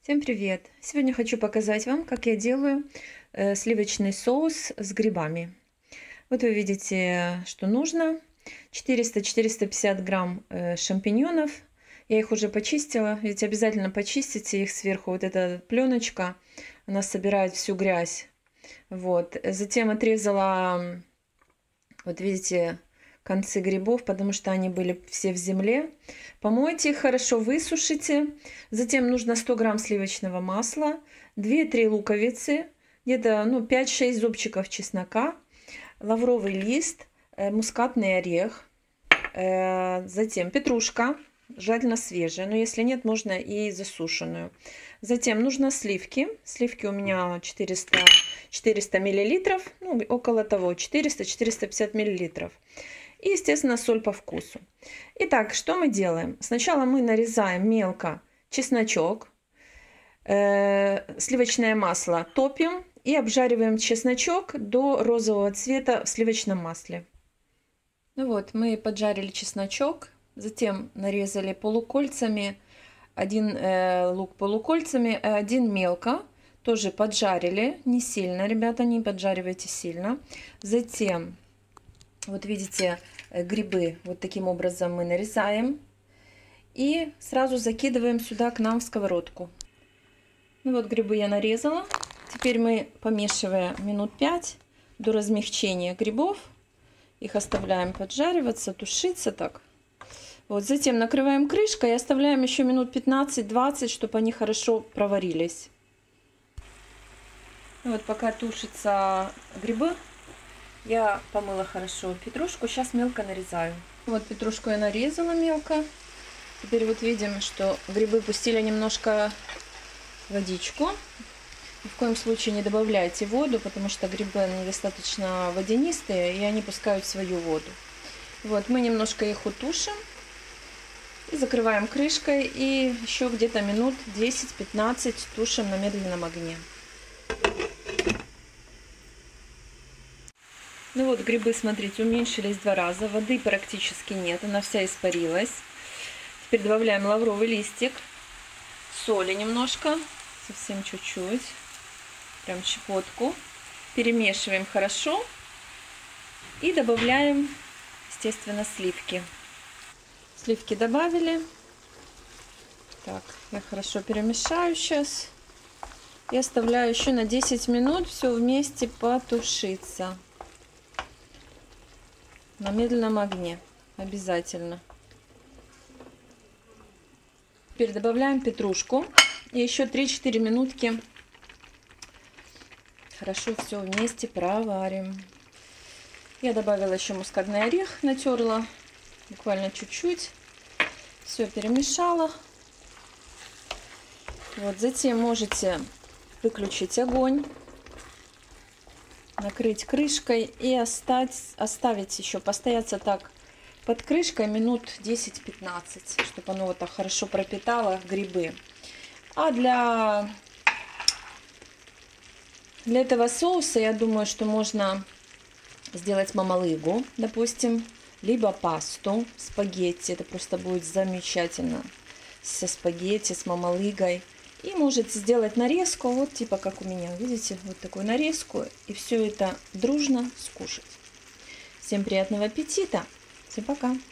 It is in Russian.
Всем привет! Сегодня хочу показать вам, как я делаю сливочный соус с грибами. Вот вы видите, что нужно. 400-450 грамм шампиньонов. Я их уже почистила, ведь обязательно почистите их сверху. Вот эта пленочка, она собирает всю грязь. Вот. Затем отрезала, вот видите, концы грибов, потому что они были все в земле. Помойте их хорошо, высушите. Затем нужно 100 грамм сливочного масла, 2-3 луковицы, где-то 5-6 зубчиков чеснока, лавровый лист, мускатный орех, затем петрушка, желательно свежая, но если нет, можно и засушенную. Затем нужно сливки. Сливки у меня 400 миллилитров, около того, 400-450 миллилитров. И, естественно, соль по вкусу. Итак, что мы делаем? Сначала мы нарезаем мелко чесночок, сливочное масло топим и обжариваем чесночок до розового цвета в сливочном масле. Ну вот, мы поджарили чесночок, затем нарезали полукольцами, один лук полукольцами, один мелко. Тоже поджарили, не сильно, ребята, не поджаривайте сильно. Затем, вот видите, грибы вот таким образом мы нарезаем. И сразу закидываем сюда к нам в сковородку. Ну вот, грибы я нарезала. Теперь мы помешиваем минут 5 до размягчения грибов. Их оставляем поджариваться, тушиться так. Вот, затем накрываем крышкой и оставляем еще минут 15-20, чтобы они хорошо проварились. Вот пока тушатся грибы, я помыла хорошо петрушку, сейчас мелко нарезаю. Вот петрушку я нарезала мелко. Теперь вот видим, что грибы пустили немножко водичку. Ни в коем случае не добавляйте воду, потому что грибы они достаточно водянистые, и они пускают свою воду. Вот мы немножко их утушим. И закрываем крышкой, и еще где-то минут 10-15 тушим на медленном огне. Ну вот, грибы, смотрите, уменьшились 2 раза, воды практически нет, она вся испарилась. Теперь добавляем лавровый листик, соли немножко, совсем чуть-чуть, прям щепотку. Перемешиваем хорошо и добавляем, естественно, сливки. Сливки добавили. Так, я хорошо перемешаю сейчас. И оставляю еще на 10 минут все вместе потушиться. На медленном огне. Обязательно. Теперь добавляем петрушку. И еще 3-4 минутки хорошо все вместе проварим. Я добавила еще мускатный орех, натерла. Буквально чуть-чуть. Все перемешала. Вот, затем можете выключить огонь, накрыть крышкой и оставить еще постояться так под крышкой минут 10-15, чтобы оно вот так хорошо пропитало грибы. А для этого соуса, я думаю, что можно сделать мамалыгу, допустим, либо пасту, спагетти. Это просто будет замечательно со спагетти, с мамалыгой. И можете сделать нарезку, вот типа как у меня, видите, вот такую нарезку. И все это дружно скушать. Всем приятного аппетита. Всем пока.